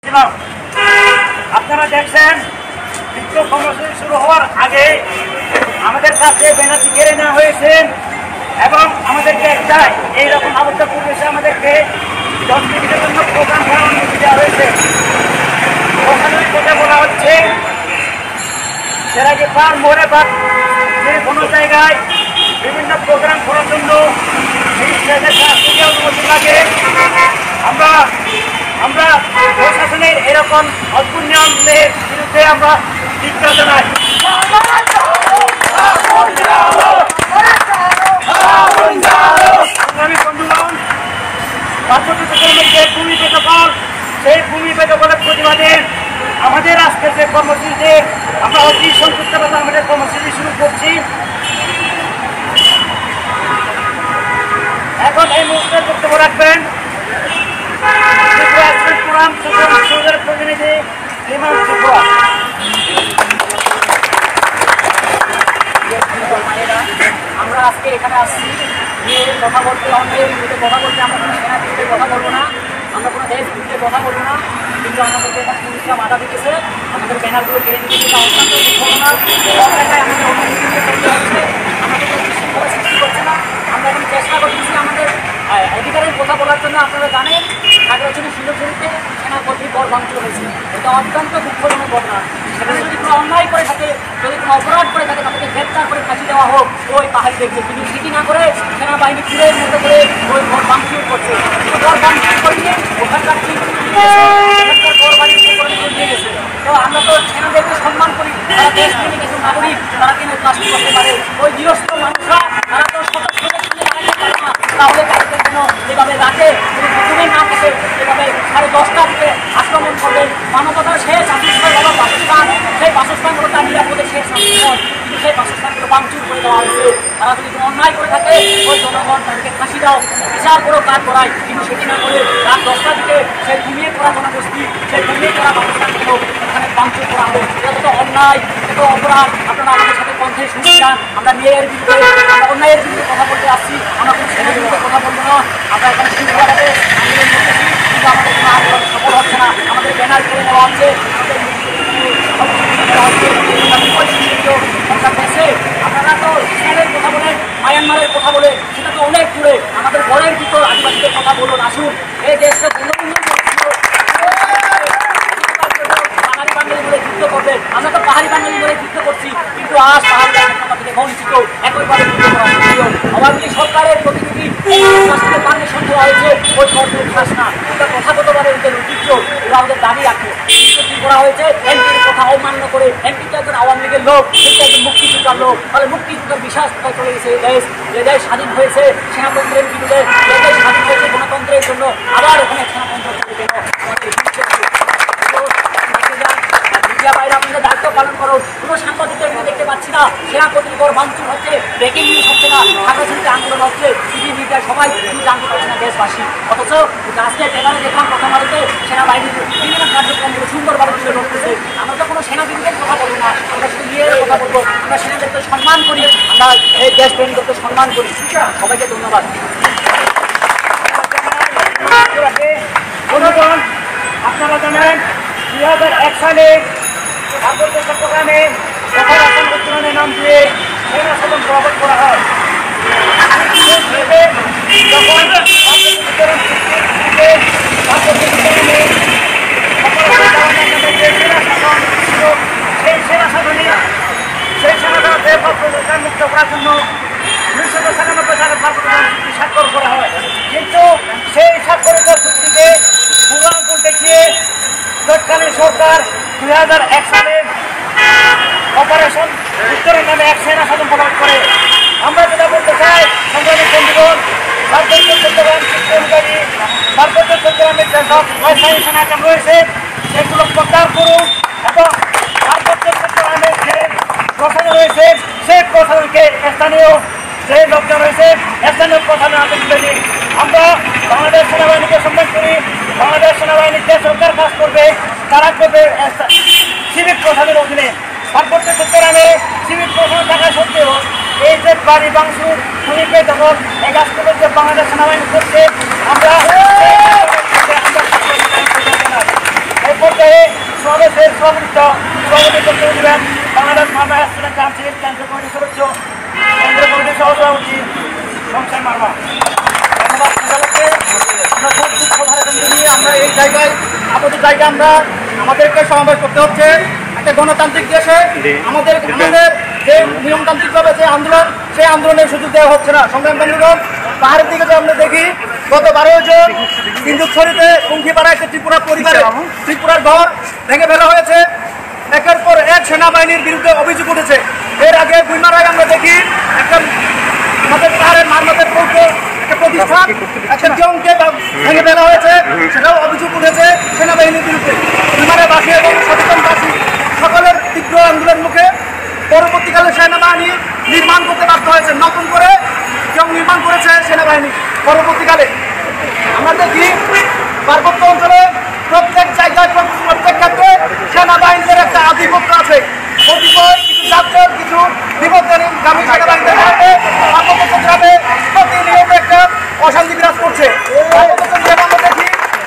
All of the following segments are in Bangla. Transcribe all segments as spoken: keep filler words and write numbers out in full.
আপনারা দেখছেন বিক্ষোভ কর্মসূচি শুরু হওয়ার আগে আমাদের কাছে ব্যানারটি কেড়ে নেওয়া হয়েছে এবং আমাদেরকে একটা এইরকম অবস্থা পরিবেশে আমাদেরকে দশ মিনিটের জন্য প্রোগ্রাম করার অনুমতি দেওয়া হয়েছে। ওখানে কথা বলা হচ্ছে সেরাকে পার মোড়ে বা যে কোনো জায়গায় বিভিন্ন প্রোগ্রাম করার জন্য অনুমতি লাগে। আমরা আমরা প্রশাসনের এরকম অদ্ভুত নিয়মের বিরুদ্ধে আমরা ধিক্কার জানাই। সংগ্রামী বন্ধুগণ, পার্বত্য চট্টগ্রামের যে ভূমি বেদখল, সেই ভূমি বেদখলের প্রতিবাদে আমাদের আজকের যে কর্মসূচিতে আমরা অতি সংক্ষিপ্তভাবে আমাদের কর্মসূচি শুরু করছি। এখন এই মুহূর্তে বক্তব্য রাখবেন প্রতিনিধি বিমান ত্রিপুরা। আমরা আজকে এখানে আসছি নিয়ে কথা বলতে, অন্যের বিরুদ্ধে কথা বলতে, আমরা কোনো সেনার বিরুদ্ধে কথা বলবো না, আমরা কোনো দেশ বিরুদ্ধে কথা বলবো না, কিন্তু আমাদেরকে এখানে পুলিশরা বাধা দিতেছে, আমাদের ব্যানারগুলো কেড়ে নিতে অত্যন্ত দুঃখজনক। সরকারটাই আমাদের অনুমতি করতে হচ্ছে, আমাদের কোনো বিশৃঙ্খলা সৃষ্টি করছে না। আমরা এখন চেষ্টা করতেছি আমাদের অধিকারের কথা বলার জন্য। আপনারা জানেন খাগড়াছড়ি শিলচরিতে সেনা কর্তৃক বর ভাঙচুর হয়েছে, এটা অত্যন্ত দুঃখজনক ঘটনা। সেখানে যদি কোনো অন্যায় করে থাকে, যদি কোনো অপরাধ করে থাকে, তাদেরকে গ্রেপ্তার করে ফাঁসি দেওয়া হোক, ওই পাহাড়ি দেখছে। কিন্তু সেটি না করে সেনাবাহিনী ফিরের মতো করে ওই বর ভাঙচুর করছে। বর ভাঙচুর করিয়ে ওখানকার ওখানকার বর বাড়ির নিয়ে গেছে। তো আমরা তো সেনাদেরকে সম্মান করি, তারা দেশ প্রেমিক একজন নাগরিক, তারা কেন কাজটি করতে পারে? ওই গৃহস্থ মানুষরা তারা তো সতর্ক তাহলে তাদের জন্য যেভাবে রাতে ঘুমে না থাকে, যেভাবে সাড়ে দশটা দিকে আক্রমণ করবে। মানবতার শেষ আবিষ্কার হলো বাসস্থান, সেই বাসস্থানগুলো তার নিরাপদে শেষ আবিষ্কার, কিন্তু সেই বাসস্থানগুলো ভাঙচুর করে দেওয়া হয়েছে। তারা যদি কোনো অন্যায় করে থাকে, ওই জনগণ তাদেরকে ফাঁসি দাও, বিচার করে কাজ করায়, কিন্তু সেটি না করে রাত দশটার দিকে সেই ঘুমিয়ে পড়া জনগোষ্ঠী, সেই ঘুমিয়ে পড়া বাসস্থানগুলো এখানে ভাঙচুর করা হবে। এটা তো অন্যায়, এটা অপরাধ। আপনারা আমাদের সাথে কণ্ঠে শুনতে চান, আমরা ন্যায়ের বিরুদ্ধে, আমরা অন্যায়ের বিরুদ্ধে কথা বলতে আসছি, আমরা কোনো সেনার বিরুদ্ধে কথা বলবো না। আমরা এখানে শৃঙ্খলাভাবে আন্দোলন করতেছি, কিন্তু আমাদের কোনো আন্দোলন সফল হচ্ছে না। আমাদের ব্যানার কেড়ে নেওয়া হচ্ছে, আপনারা তো ইসরায়েলের কথা বলেন, মায়ানমারের কথা বলেন, সেটা তো অনেক দূরে। আমাদের বরের ভিতর আদিবাসীদের কথা বলুন, আসুন। এই দেশকে বাঙালি বাঙালি বলে যুদ্ধ করবে, আমরা তো পাহাড়ি বাঙালি বলে যুদ্ধ করছি, কিন্তু আজ পাহাড়ি আমাদের বঞ্চিত একইভাবে যুদ্ধ করা হয়েছিল। আওয়ামী লীগ সরকারের প্রতিনিধি পারমিশন দেওয়া হয়েছে, ওই সরকারের খাস না, এটা প্রথাগতভাবে ওদের ঐতিহ্য, ওরা আমাদের দাবি রাখে। কিন্তু কি করা হয়েছে, এমপির কথা অমান্য করে, এমপি তো একজন আওয়ামী লীগের লোক, কিন্তু একজন মুক্তিযোদ্ধার লোক, তাহলে মুক্তিযোদ্ধার বিশ্বাস কোথায় চলে গেছে? এই দেশ, যে দেশ স্বাধীন হয়েছে সেনাতন্ত্রের বিরুদ্ধে, যে দেশ স্বাধীন হয়েছে গণতন্ত্রের জন্য, আবার ওখানে সেনাতন্ত্র চলে গেল। মিডিয়া বাইরে আপনাদের দায়িত্ব পালন করো। কোনো সাংবাদিকদের এখানে দেখতে পাচ্ছি না, সেনা কর্তৃপক্ষ ভাঙচুর হচ্ছে, ব্রেকিং নিউজ হচ্ছে না, খাগড়াছড়িতে আন্দোলন হচ্ছে, টিভি মিডিয়া সবাই কিন্তু জানতে পারছে না দেশবাসী। অথচ আজকে ট্রেলারে দেখলাম প্রথম আলোতে সেনাবাহিনীর বিভিন্ন কার্যক্রমগুলো সুন্দরভাবে তুলে ধরতেছে। আমরা তো কোনো সেনা বিরুদ্ধে কথা বলবো না, আমরা শুধু নিয়ে কথা বলবো। আমরা সেনাদেরকে সম্মান করি, আমরা এই দেশ প্রেমীদেরকে সম্মান করি। সবাইকে ধন্যবাদ। জনগণ, আপনারা জানেন দুই হাজার এক সালে পার্বত্য চট্টগ্রামে অপারেশন উত্তরণের নাম দিয়ে সেনা সদন প্রবর্তন করা হয়। যখন সেই সেনা সাধনে সেই সেনা মুক্ত করার জন্য উনিশশো সাতানব্বই সালে পার্বত্য চুক্তি স্বাক্ষর করা হয়। কিন্তু সেই স্বাক্ষরিত চুক্তিতে পুরাঙ্কুল দেখিয়ে তৎকালীন সরকার দুই হাজার এক সালে অপারেশন উত্তরের নামে এক সেনা সদন প্রদান করে। আমরা যেটা বলতে চাই, সংগ্রামী বন্ধুগণ, পার্বত্য চট্টগ্রাম চুক্তি অনুযায়ী পার্বত্য চট্টগ্রামের যেসব অস্থায়ী সেনা ক্যাম্প রয়েছে সেগুলো প্রত্যাহার করুন এবং পার্বত্য চট্টগ্রামের যে প্রশাসন রয়েছে সেই প্রশাসনকে স্থানীয় যে লোকজন রয়েছে স্থানীয় প্রশাসনের হাতে তুলে দিন। আমরা বাংলাদেশ সেনাবাহিনীকে সম্মান করি। বাংলাদেশ সেনাবাহিনী যে সরকার কাজ করবে তারা করবে সিভিক প্রশাসনের অধীনে। পার্বত্য চট্টগ্রামে সিভিক প্রশাসন থাকা সত্ত্বেও এই যে বাড়ি ভাঙচুর, ভূমিকে দখল, এই কাজগুলো যে বাংলাদেশ সেনাবাহিনী করছে, আমরা সপ্তাহে সমাবেশের সভাপতিত্ব সভাপতিত্ব করে দেবেন বাংলাদেশ মার্মা স্টুডেন্ট কাউন্সিল কেন্দ্রীয় কমিটির সদস্য কেন্দ্রীয় কমিটির সহসভাপতি সংসার মার্মা। ধন্যবাদ সবাইকে। আমরা খুব দুঃখ ভারাক্রান্ত নিয়ে আমরা এই জায়গায় আপাতত জায়গায় আমরা আমাদেরকে সমাবেশ করতে হচ্ছে একটা গণতান্ত্রিক দেশে। আমাদের আমাদের যে নিয়মতান্ত্রিকভাবে যে আন্দোলন সেই আন্দোলনের সুযোগ দেওয়া হচ্ছে না। সংগ্রাম বন্ধুগণ, পাহাড়ের দিকে যে আমরা দেখি গত বারো জন সিন্ধুকছড়িতে কুঙ্কিপাড়া একটা ত্রিপুরা পরিবারে ত্রিপুরার ঘর ভেঙে ফেলা হয়েছে। একের পর এক সেনাবাহিনীর বিরুদ্ধে অভিযোগ উঠেছে। এর আগে গুইমারায় আমরা দেখি একটা আমাদের পাহাড়ের মানবতের পৌঁছ একটা প্রতিষ্ঠান একটা জনকে ভেঙে ফেলা হয়েছে, সেটাও অভিযোগ উঠেছে সেনাবাহিনীর বিরুদ্ধে। গুইমারাবাসী এবং সচেতনবাসী সকলের তীব্র আন্দোলনের মুখে পরবর্তীকালে সেনাবাহিনী নির্মাণ করতে বাধ্য হয়েছে, নতুন করে জং নির্মাণ করেছে সেনাবাহিনী। পরবর্তীকালে আমরা দেখি পার্বত্য অঞ্চলে প্রত্যেক জায়গায় প্রত্যেক ক্ষেত্রে সেনাবাহিনীর একটা আধিপত্য আছে। কতিপয় কিছু ছাত্রের কিছু বিপদগামী সেনাবাহিনীদের কারণে পার্বত্য চট্টগ্রামে প্রতিনিয়ত একটা অশান্তি বিরাজ করছে। আমরা দেখি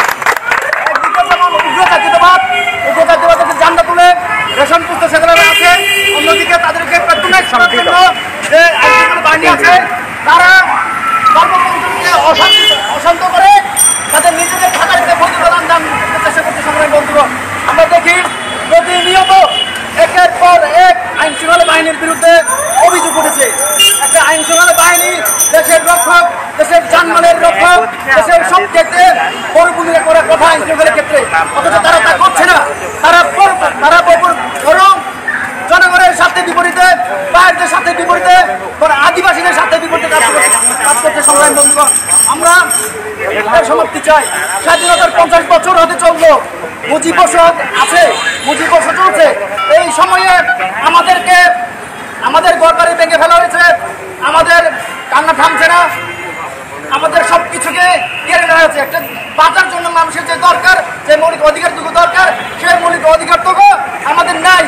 একদিকে যেমন উগ্রজাতীয়বাদ উগ্রজাতীয়বাদের জান্ডা তুলে রেশন পুস্ত সেগুলো আছে, অন্যদিকে তাদেরকে প্রাথমিক জন্য যে আইনশৃঙ্খলা বাহিনী আছে তারা পার্বত্য অঞ্চলকে অশান্তি অশান্ত করে তাদের নিজেদের থাকারিতে বৈধ প্রদান দান করতে চেষ্টা করতে সংগ্রামী বন্ধুগণ। আমরা দেখি প্রতিনিয়ত একের পর এক আইনশৃঙ্খলা বাহিনীর বিরুদ্ধে অভিযোগ উঠেছে। একটা আইনশৃঙ্খলা বাহিনী দেশের রক্ষক, দেশের জানমালের রক্ষক, দেশের সব ক্ষেত্রে বড় ভূমিকা করার কথা আইনশৃঙ্খলার ক্ষেত্রে, অথচ তারা তা করছে না। তারা তারা বরং জনগণের স্বার্থে বিপরীতে, পাহাড়দের স্বার্থে বিপরীতে, আদিবাসীদের স্বার্থে বিপরীতে কাজ কাজ করতে সংগ্রামী বন্ধুগণ। আমরা একটাই সমাপ্তি চাই। স্বাধীনতার পঞ্চাশ বছর হতে চললো, মুজিব বর্ষ আছে, মুজিব বর্ষ চলছে। এই সময়ে আমাদেরকে আমাদের ঘরবাড়ি ভেঙে ফেলা হয়েছে, আমাদের কান্না থামছে না, আমাদের সব কিছুকে কেড়ে নেওয়া হয়েছে। একটা বাঁচার জন্য মানুষের যে দরকার, যে মৌলিক অধিকারটুকু দরকার, সেই মৌলিক অধিকারটুকু আমাদের নাই।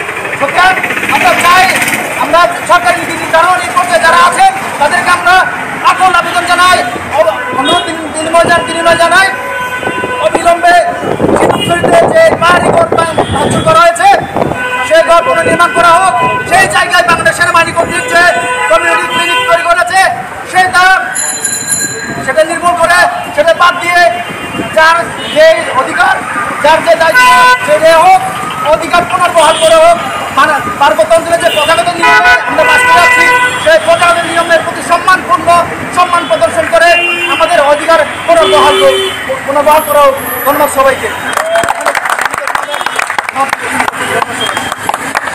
আমরা চাই আমরা সরকারি নীতি নির্ধারণ এই পর্যায়ে যারা আছেন তাদেরকে আমরা আকুল আবেদন জানাই, অনুরোধ বিনিময় বিনিময় জানাই অবিলম্বে সিন্ধুকছড়িতে যে পাহাড়ি ঘর ভাঙচুর করা হয়েছে সেই ঘর পুনর্নির্মাণ করা হোক। সেই জায়গায় বাংলাদেশ সেনাবাহিনী কর্তৃক যে কমিউনিটি ক্লিনিক তৈরি করেছে সেটা সেটা নির্মূল করে সেটা বাদ দিয়ে যার যে অধিকার, যার যে দায়িত্ব সেটা হোক, অধিকার পুনর্বহাল করে হোক। মানে পার্বত্য অঞ্চলে যে প্রথাগত নিয়মে আমরা বাস করে যাচ্ছি সেই প্রথাগত নিয়মের প্রতি সম্মানপূর্ণ সম্মান প্রদর্শন করে আমাদের অধিকার পুনর্বহাল পুনর্বহাল করা হোক। ধন্যবাদ সবাইকে।